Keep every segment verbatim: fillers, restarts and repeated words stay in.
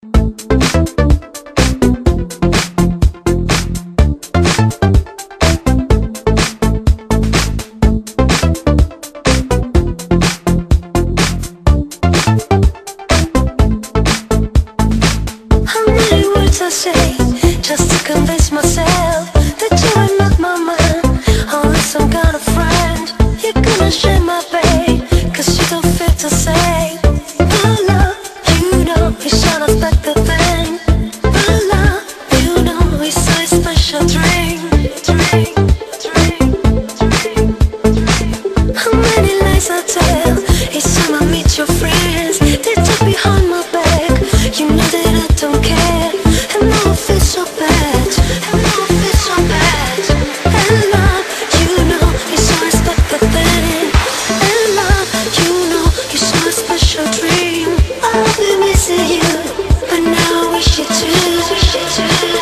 I say, just to convince myself that you are not my man, only some kind of friend. You're gonna share my bed, cause you don't feel to say, my love, you know it's unexpected thing. My love, you know it's a special drink. Drink, drink, drink, drink. How many lies I tell, each time I meet your friends. They talk behind my back, you know that I don't care. And now I feel so bad, and now I feel so bad. And love, you know, it's so respected thing. And love, you know, it's so a special dream. I've been missing you, but now I wish you too. Wish you too.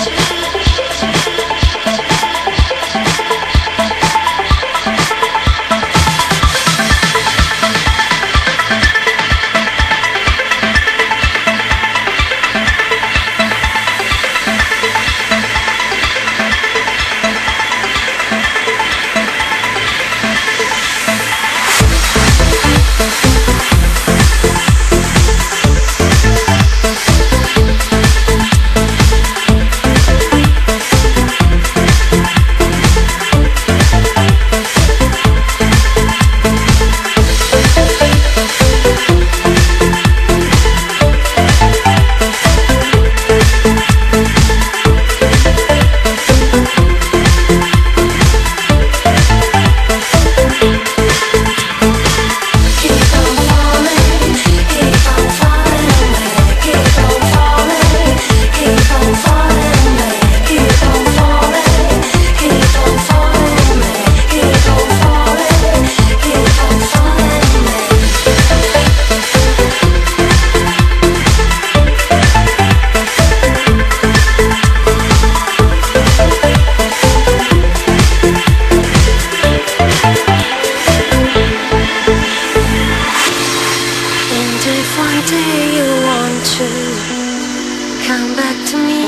One day you want to come back to me,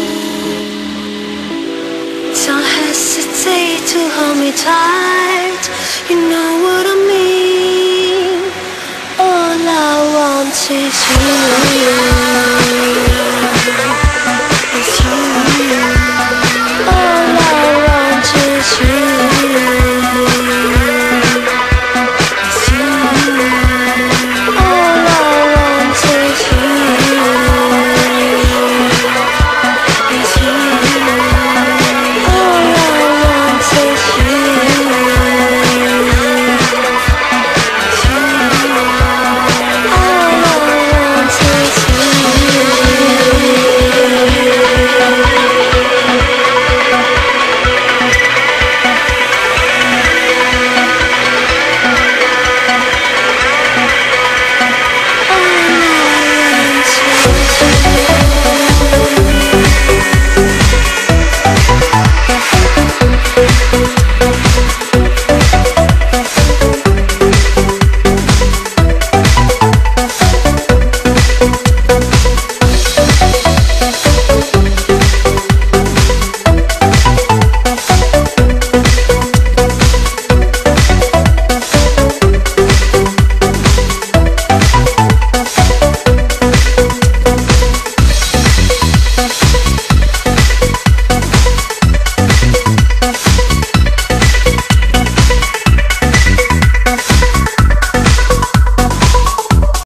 don't hesitate to hold me tight. You know what I mean. All I want is you.